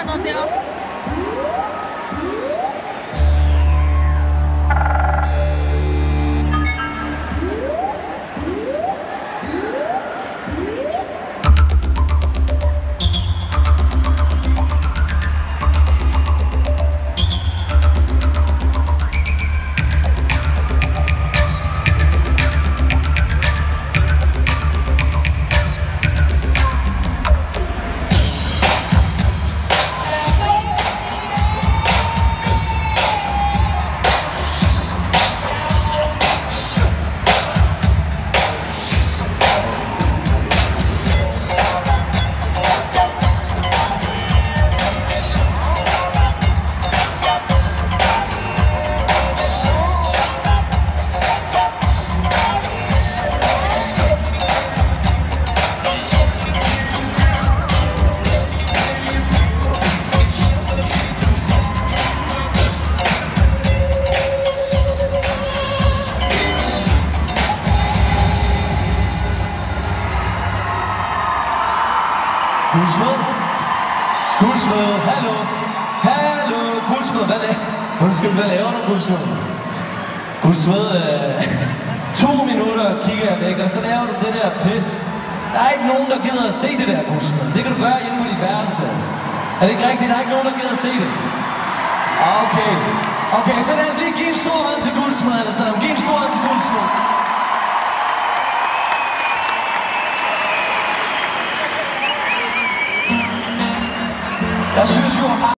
noget deroppe. Guldsmed? Guldsmed, hallo? Hallo, Guldsmed, undskyld, hvad laver du, Guldsmed? Guldsmed, 2 minutter kigger jeg væk, og så laver du det der pis. Der er ikke nogen, der gider at se det der, Guldsmed. Det kan du gøre inde på dit værelse. Er det ikke rigtigt? Der er ikke nogen, der gider at se det. Okay, så lad os lige give en stor hånd til Guldsmed, alle sammen. Giv en stor hånd til Guldsmed. Jeg synes jo,